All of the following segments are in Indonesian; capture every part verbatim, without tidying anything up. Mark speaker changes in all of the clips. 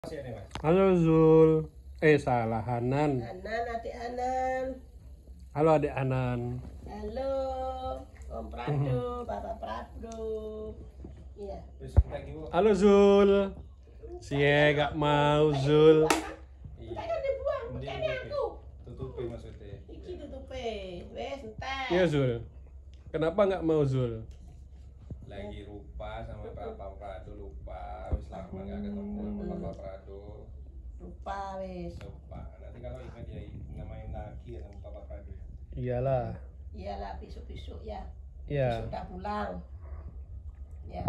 Speaker 1: Halo Zul, eh salah Hanan.
Speaker 2: Hanan, adik Hanan.
Speaker 1: Halo adik Hanan.
Speaker 2: Halo, Om Prado, Bapak Prado. Iya.
Speaker 1: Halo Zul. Sie gak mau Zul.
Speaker 2: Enggak kan dibuang, pakainya aku.
Speaker 3: Tutupi maksudnya.
Speaker 2: Iki tutupe, wes entar.
Speaker 1: Iya Zul. Kenapa nggak mau Zul?
Speaker 3: Lagi lupa sama Papa Prado, lupa. Wis lama nggak ketemu sama Papa Prado.
Speaker 2: Lupa wes.
Speaker 3: Lupa. Nanti kalau ingat ya namain lagi ya sama Papa Prado ya.
Speaker 1: Iyalah.
Speaker 2: Iyalah besok-besok ya.
Speaker 1: Iya.
Speaker 2: Besok udah pulang. Ya.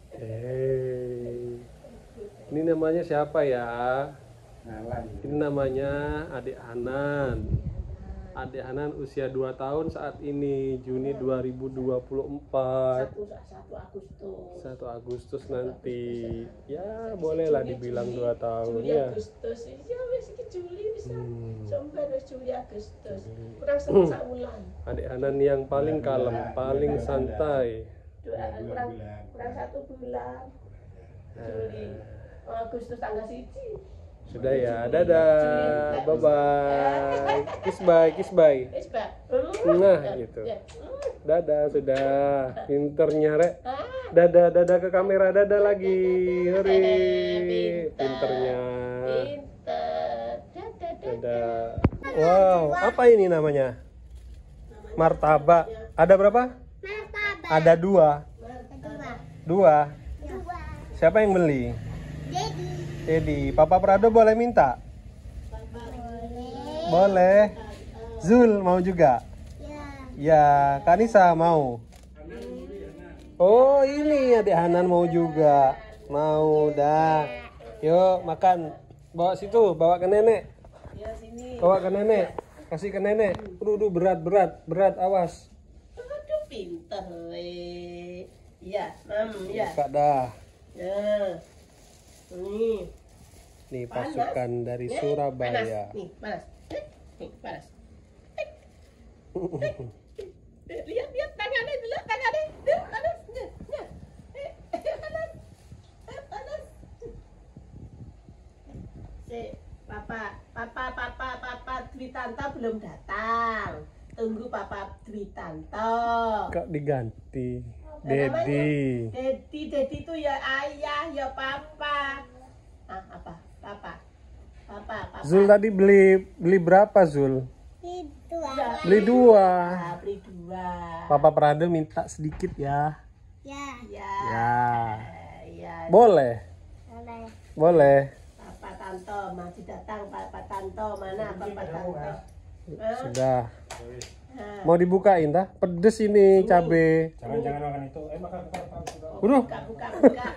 Speaker 1: Eh. Ini namanya siapa ya? Ini namanya Adik Hanan. Adik Hanan usia dua tahun saat ini, Juni dua ribu dua puluh empat.
Speaker 2: Satu, satu Agustus.
Speaker 1: satu Agustus nanti. Ya, bolehlah dibilang dua tahun
Speaker 2: Juli
Speaker 1: ya.
Speaker 2: Agustus. Ya wes iki Juli bisa.
Speaker 1: Hmm.
Speaker 2: Sampai wes Juli Agustus. Kurang satu bulan.
Speaker 1: Adik Hanan yang paling kalem, paling santai.
Speaker 2: Dua, kurang kurang satu bulan. Juli. Agustus tanggal siji.
Speaker 1: Sudah ya, dadah, bye bye, kiss bye, kiss bye.
Speaker 2: Wis, Pak.
Speaker 1: Nah, gitu.
Speaker 2: Ya.
Speaker 1: Dadah, sudah pinternya rek. Dadah, dadah ke kamera, dadah lagi, hore, pinternya.
Speaker 2: Pinter. Dadah, dadah.
Speaker 1: Dadah. Wow, apa ini namanya? Martabak. Ada berapa?
Speaker 4: Martabak.
Speaker 1: Ada dua.
Speaker 4: Kedua.
Speaker 1: Dua.
Speaker 4: Dua.
Speaker 1: Siapa yang beli?
Speaker 4: Jadi.
Speaker 1: Dedi. Papa Prado boleh minta?
Speaker 4: Boleh.
Speaker 1: Boleh. Zul mau juga?
Speaker 4: Ya.
Speaker 1: Ya, Kanisa mau. Oh, ini Adik Hanan mau juga. Mau dah. Yuk, makan. Bawa situ, bawa ke nenek.
Speaker 2: Ya sini.
Speaker 1: Bawa ke nenek. Kasih ke nenek. Aduh, aduh, berat, berat, berat, awas.
Speaker 2: Aduh, pinter we. Iya, mam, ya.
Speaker 1: Buka dah.
Speaker 2: Ya. Nih.
Speaker 1: Nih
Speaker 2: Panas.
Speaker 1: pasukan dari
Speaker 2: Nih,
Speaker 1: Surabaya.
Speaker 2: Panas. Nih, panas. Eh, Nih, panas. Eh. Eh, Lihat, lihat tangannya dulu, tangannya. Eh, Panas. Nih, nih. Eh, eh, panas. Eh, panas. Si, papa, papa, papa, papa Dwi Tanto belum datang. Tunggu Papa Dwi Tanto.
Speaker 1: Kok diganti?
Speaker 2: Nah, namanya
Speaker 1: Dedi.
Speaker 2: Dedi, Dedi itu ya ayah, ya papa. Ah, apa? Papa. Papa, papa.
Speaker 1: Zul tadi beli beli berapa Zul?
Speaker 4: Itu.
Speaker 2: Ya,
Speaker 1: Beli dua.
Speaker 2: ah, beli dua.
Speaker 1: Papa Prado minta sedikit ya.
Speaker 4: Ya.
Speaker 2: Ya.
Speaker 1: Ya.
Speaker 2: eh, ya.
Speaker 1: Boleh.
Speaker 4: Boleh.
Speaker 1: Boleh.
Speaker 2: Papa Tanto masih datang. Papa Tanto mana? Papa Tanto. Hah?
Speaker 1: Sudah.
Speaker 2: Hah.
Speaker 1: Mau dibukain dah? Pedes ini cabe.
Speaker 3: Jangan jangan makan itu. Eh makan makan makan.
Speaker 1: Udah.
Speaker 2: Buka, buka, buka.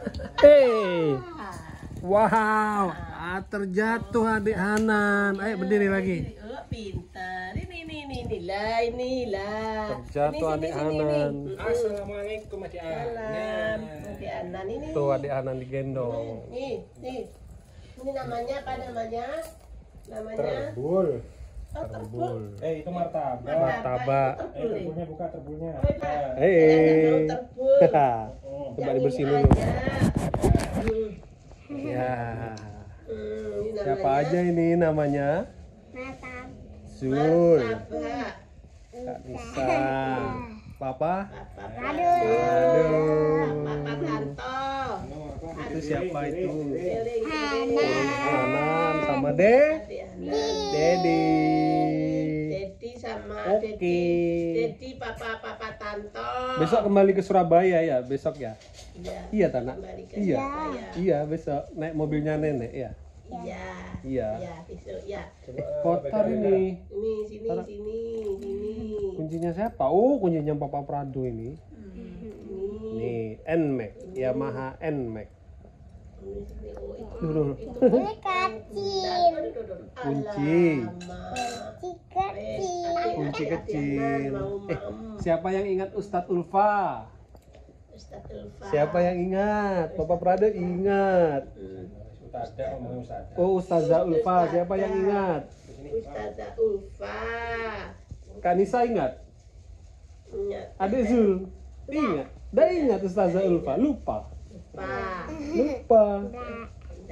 Speaker 1: Eh.
Speaker 2: Ah.
Speaker 1: Wow. Ah, terjatuh Adik Hanan. Ayo berdiri lagi.
Speaker 2: Oh, pintar. Ini, ini, ini, ini lah, ini lah.
Speaker 1: Terjatuh
Speaker 2: Ini,
Speaker 1: Adik
Speaker 2: sini, sini,
Speaker 1: Hanan.
Speaker 2: ini.
Speaker 3: Assalamualaikum Adik
Speaker 2: Salam. Adik Hanan ini.
Speaker 1: Tuh Adik Hanan digendong.
Speaker 2: Nih, nih. Ini namanya apa namanya? Namanya
Speaker 3: Terbul.
Speaker 2: oh, terbul.
Speaker 1: Terbul.
Speaker 3: Eh itu martabak.
Speaker 1: Martabak.
Speaker 2: Itu
Speaker 3: Eh
Speaker 2: terbul.
Speaker 3: terbulnya buka terbulnya.
Speaker 2: Oh, iya.
Speaker 1: Eh.
Speaker 2: Jangan mau terbul.
Speaker 1: Coba
Speaker 2: Yang
Speaker 1: dibersihin
Speaker 2: ini
Speaker 1: dulu.
Speaker 2: aja. Hmm.
Speaker 1: Ya.
Speaker 2: Hmm, ini
Speaker 1: Siapa
Speaker 2: namanya
Speaker 1: aja ini namanya?
Speaker 4: Martabak.
Speaker 1: Zul.
Speaker 2: martabak.
Speaker 1: Kak Nisa. Papa?
Speaker 2: Papa
Speaker 4: Aduh.
Speaker 1: Aduh.
Speaker 2: Papa Tanto.
Speaker 1: Itu siapa itu?
Speaker 2: Giling,
Speaker 4: Hanan.
Speaker 2: giling.
Speaker 1: Hanan sama De?
Speaker 2: Adik Hanan.
Speaker 1: Dedi.
Speaker 2: Dedi sama
Speaker 1: Oke.
Speaker 2: Dedi. Dedi papa papa Tanto.
Speaker 1: Besok kembali ke Surabaya ya, besok ya?
Speaker 2: Iya.
Speaker 1: Iya, Tana?
Speaker 2: Kembali ke
Speaker 1: Iya.
Speaker 2: Surabaya.
Speaker 1: Iya, besok naik mobilnya nenek ya.
Speaker 2: Iya.
Speaker 1: Iya.
Speaker 2: Iya, besok ya.
Speaker 1: Kotor ini.
Speaker 2: Ini sini
Speaker 1: Taruh.
Speaker 2: sini sini.
Speaker 1: Kuncinya siapa? Oh, kuncinya Papa Prado ini.
Speaker 2: Ini.
Speaker 1: Nih, Nmax, Yamaha Nmax.
Speaker 2: Ini sini. Oh, itu.
Speaker 1: Dulu.
Speaker 4: Ini kecil.
Speaker 1: Kunci.
Speaker 2: Alamak.
Speaker 4: Si kecil.
Speaker 1: Kunci
Speaker 2: Adik
Speaker 1: kecil.
Speaker 2: Hanan mau
Speaker 1: Eh,
Speaker 2: mam.
Speaker 1: siapa yang ingat Ustadz Ulfa?
Speaker 2: Ustaz Ulfa.
Speaker 1: Siapa yang ingat? Papa Prado ingat.
Speaker 2: Hmm.
Speaker 3: Ustazah ngomongin ustazah.
Speaker 1: Oh, Ustazah Ulfa. Siapa yang ingat?
Speaker 2: Ustazah Ulfa.
Speaker 1: Kak Nisa ingat?
Speaker 2: Ingat.
Speaker 1: Adik Zul ingat? Dah ingat Ustazah Ulfa? Lupa.
Speaker 2: Pak.
Speaker 1: Lupa.
Speaker 4: Nah.
Speaker 2: Dah.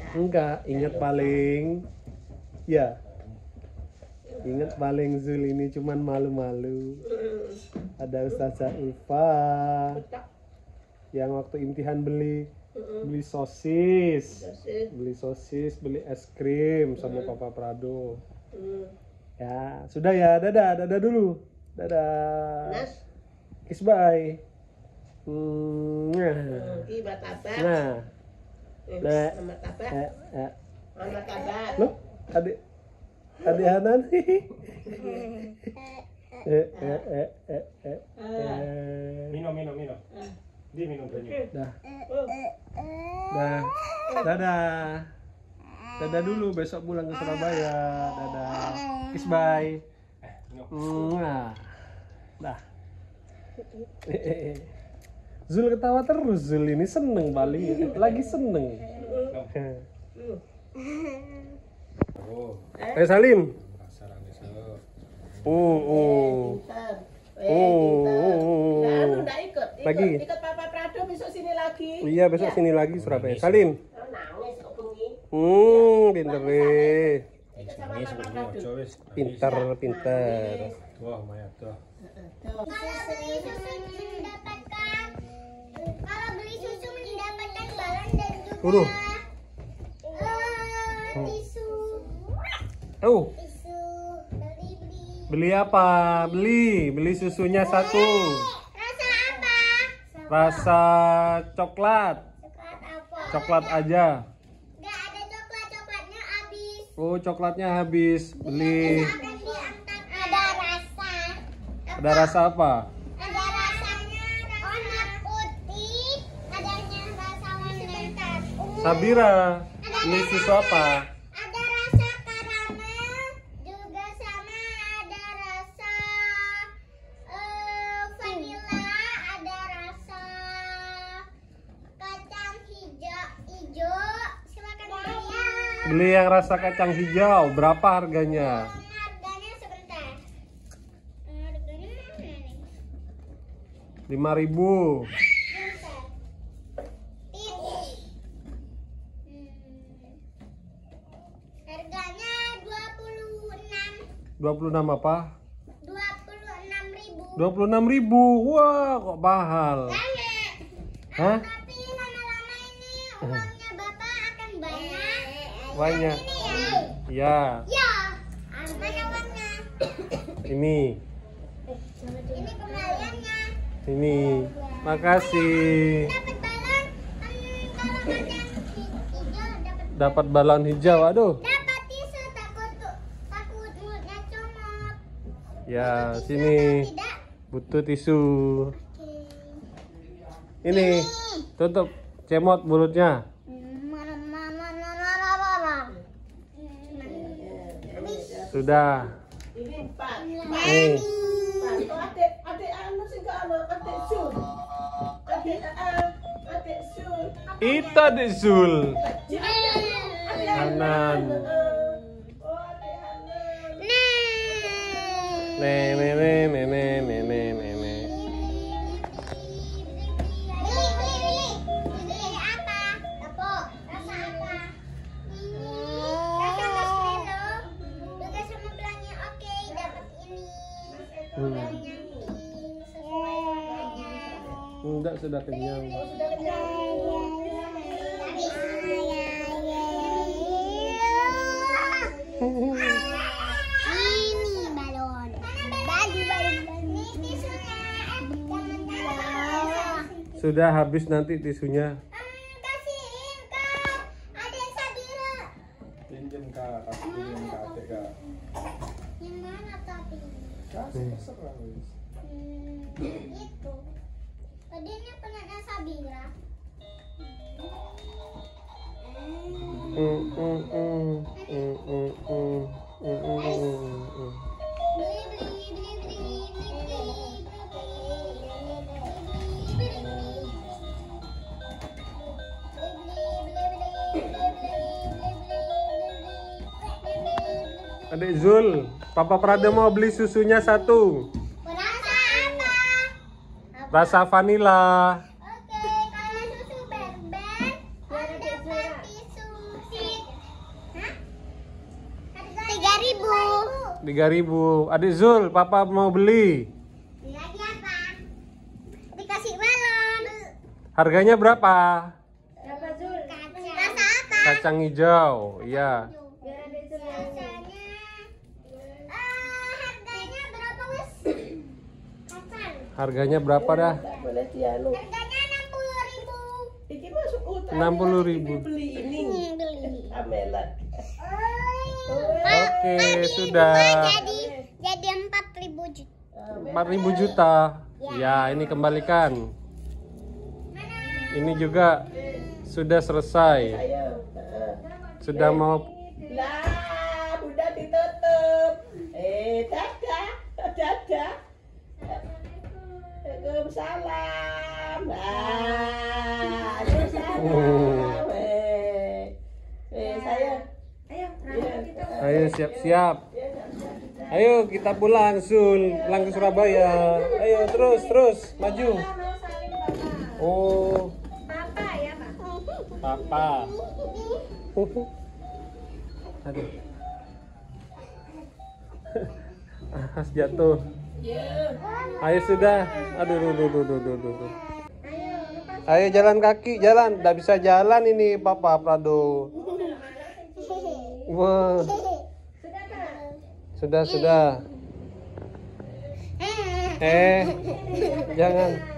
Speaker 1: Enggak, ingat paling. Ya. Ingat paling Zul ini cuman malu-malu. Ada Ustazah Ulfa yang waktu imtihan beli beli sosis, beli sosis, beli es krim sama Papa Prado. Ya, sudah ya, dadah, dadah dulu. Dadah. Kiss bye. Hmm, nah. Nah. Nah. Eh, eh. Loh, adik adik Hanan. eh, eh, eh, eh, eh, eh.
Speaker 5: Minum, minum, minum. Dia minum banyak.
Speaker 1: Dah. Dah. Dadah. Dadah dulu, besok pulang ke Surabaya. Dadah. Kiss bye.
Speaker 5: Eh, minum.
Speaker 1: Mwah. Dah. Zul ketawa terus. Zul ini seneng paling. Lagi seneng.
Speaker 3: Oh,
Speaker 1: Eh Salim.
Speaker 3: rasa besok.
Speaker 1: Oh, oh. Oh, oh,
Speaker 2: Nah,
Speaker 1: oh.
Speaker 2: nggak ikut, ikut,
Speaker 1: Lagi.
Speaker 2: ikut Papa Prado besok sini lagi.
Speaker 1: Iya, besok sini lagi Surabaya. Salim.
Speaker 2: Oh, nangis kok bengi.
Speaker 1: Hmm, pinter deh.
Speaker 2: Ikut sama
Speaker 3: Ini
Speaker 2: Papa
Speaker 3: seperti
Speaker 2: Prado.
Speaker 3: ojo wis.
Speaker 1: Pinter, pinter.
Speaker 3: Wah, Maya tuh.
Speaker 2: Tuh.
Speaker 4: Kalau beli susu mendapatkan kalau beli susu mendapatkan balon dan juga
Speaker 1: Udah.
Speaker 4: eh, tisu
Speaker 1: Oh,
Speaker 4: tisu beli beli
Speaker 1: beli apa? Beli, beli susunya satu.
Speaker 4: rasa apa?
Speaker 1: Rasa coklat.
Speaker 4: Coklat apa?
Speaker 1: Coklat aja.
Speaker 4: Nggak ada coklat, coklatnya habis.
Speaker 1: Oh, coklatnya habis. Beli.
Speaker 4: Akan diantar ada rasa.
Speaker 1: Ada rasa apa?
Speaker 4: Ada rasanya warna putih, adanya rasa warna ungu.
Speaker 1: Sabira. Beli susu apa?
Speaker 4: Ada rasa karamel, juga sama ada rasa eh, vanila, ada rasa kacang hijau, hijau. Silakan beli.
Speaker 1: Beli yang rasa kacang hijau. Berapa harganya?
Speaker 4: Harganya sebentar. Eh, Harganya mana nih?
Speaker 1: lima ribu.
Speaker 4: Sebentar. Tit. Hmm. Harganya dua puluh enam.
Speaker 1: dua puluh enam apa?
Speaker 4: dua puluh enam ribu.
Speaker 1: dua puluh enam ribu. Wah, kok mahal.
Speaker 4: Banyak.
Speaker 1: Hah?
Speaker 4: Tapi lama-lama ini uangnya Bapak akan banyak.
Speaker 1: Banyak.
Speaker 4: Ini
Speaker 1: Ya,
Speaker 4: ya. Ya. Mana uangnya?
Speaker 1: ini.
Speaker 4: Ini kembaliannya.
Speaker 1: Ini. Makasih.
Speaker 4: Dapat balon. Hmm, kalau kacang hijau dapat.
Speaker 1: Dapat balon hijau. Aduh.
Speaker 4: Dapat tisu takut takut mulutnya comot.
Speaker 1: Ya,
Speaker 4: Tisu
Speaker 1: sini.
Speaker 4: atau tidak?
Speaker 1: Butuh tisu.
Speaker 4: Oke.
Speaker 1: Ini. Tutup. Cemot mulutnya.
Speaker 4: Mana mana mana mana mana. Habis.
Speaker 1: Sudah.
Speaker 2: Ini Pak.
Speaker 1: Nih.
Speaker 2: Pak, oh, adik, adik anu sing ke anu, adik Sul. Adik ah, adik Sul.
Speaker 1: Itu Adik Zul.
Speaker 2: Adik adik
Speaker 1: Hanan.
Speaker 2: Oh, adik Hanan.
Speaker 4: Nah.
Speaker 1: Ne ne ne ne ne ne ne ne ne.
Speaker 4: Beli, beli, beli. Beli apa? Apa? Rasa apa? Ini. Rasa marshmallow. Juga sama belanja. Oke, dapat ini.
Speaker 1: Hmm.
Speaker 4: Belanja pink sesuai warnanya.
Speaker 1: Enggak, sudah kenyang.
Speaker 2: Sudah kenyang.
Speaker 4: Habis. Ini balon. Baju balon. Ini tisunya. Jangan taruh.
Speaker 1: Sudah habis nanti tisunya.
Speaker 4: Kasihin kak, adik Sabira.
Speaker 3: Pinjem kak, kasih pinjem kak, adik kak.
Speaker 4: Yang mana tapi?
Speaker 3: Kasih terserah wis.
Speaker 4: Hmm, itu. Tadinya punya Sabira.
Speaker 1: Mm, mm, mm, mm, mm, mm, mm, mm, mm, mm.
Speaker 4: Beli beli beli beli beli beli.
Speaker 1: Adik Zul, Papa Prada mau beli susunya satu.
Speaker 4: Rasa apa?
Speaker 1: Rasa vanila.
Speaker 4: Oke, kalau susu berber, ada tisu.
Speaker 1: tiga ribu. Adik Zul, papa mau beli.
Speaker 4: Lagi apa? Dikasih balon.
Speaker 1: Harganya berapa?
Speaker 4: Berapa Zul? Kacang. Rasa apa?
Speaker 1: Kacang hijau. Iya.
Speaker 4: Rasanya eh harganya berapa wes? Kacang.
Speaker 1: Harganya berapa dah?
Speaker 2: Nggak boleh dianu.
Speaker 4: Harganya enam puluh ribu.
Speaker 2: Iki masuk utang.
Speaker 1: enam puluh ribu.
Speaker 2: Beli ini.
Speaker 4: Beli.
Speaker 2: Amelan.
Speaker 1: Oke, sudah.
Speaker 4: Jadi jadi empat ribu juta.
Speaker 1: empat ribu juta. Ya, ini kembalikan. Ini juga sudah selesai.
Speaker 2: Ayo. Heeh.
Speaker 1: Sudah mau
Speaker 2: Lah, Bunda ditutup. Eh, dadah. Dadah. Waalaikumsalam. Ah, waalaikumsalam. Eh, eh saya. Ayo,
Speaker 1: Ayo siap-siap. Ayo kita pulang Zul, pulang ke Surabaya. Ayo terus terus maju. Oh.
Speaker 4: Papa ya, Pak.
Speaker 1: Papa. Aduh. Ah, jatuh. Ayo sudah. Aduh, aduh, aduh, aduh, aduh, aduh, aduh. Ayo jalan kaki, jalan. Nggak bisa jalan ini Papa Prado. Wah. Sudah, sudah. Eh, jangan.